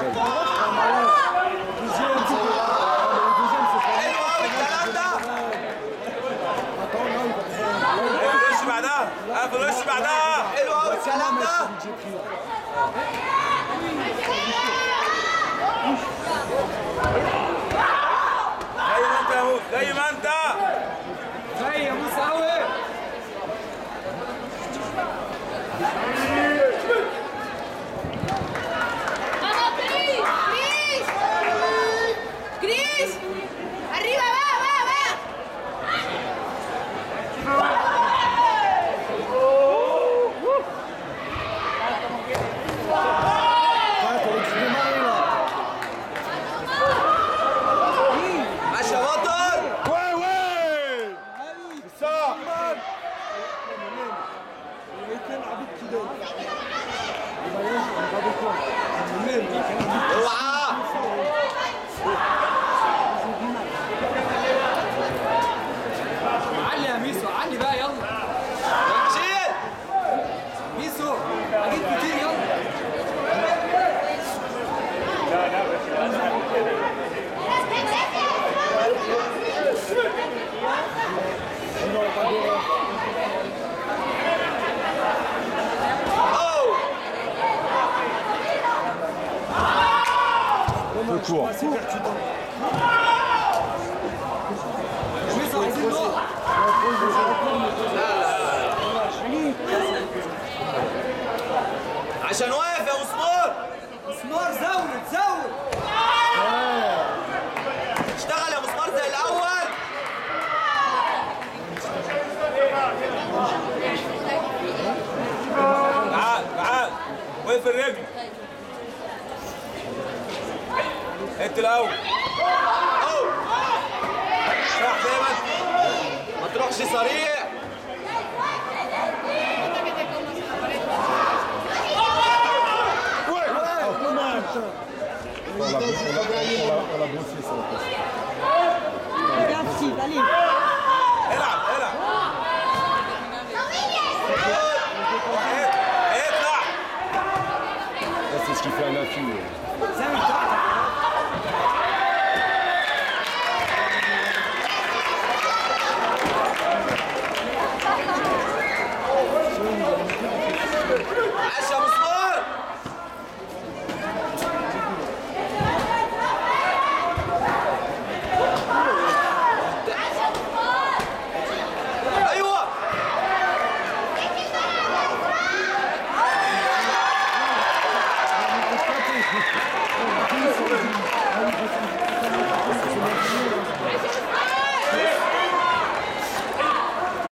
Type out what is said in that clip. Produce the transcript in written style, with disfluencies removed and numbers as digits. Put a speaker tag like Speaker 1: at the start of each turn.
Speaker 1: حلو قوي الكلام ده. اقفل وش بعدها، اقفل وش بعدها. حلو قوي الكلام ده. زي ما انت يا موسى، زي ما انت.
Speaker 2: زي يا موسى قوي.
Speaker 3: Cris! Arriba, va!
Speaker 1: ماشي يا بطل.
Speaker 4: وين صح.
Speaker 1: اوعى.
Speaker 2: علي يا ميسو، علي بقى يلا.
Speaker 1: شيل
Speaker 2: ميسو اجيب كتير يلا.
Speaker 4: court.
Speaker 2: ميسو عايزين نقط.
Speaker 1: عشان واقف يا مسمار.
Speaker 2: مسمار زود.
Speaker 1: اشتغل يا مسمار زي الاول. تعال وقف الرجل انت الاول. صح زي ما انت، ما تروحش سريع. العب اطلع.
Speaker 4: C'est ce qui fait un affût.
Speaker 2: زي بتاعتك.
Speaker 1: عاش يا مسمار.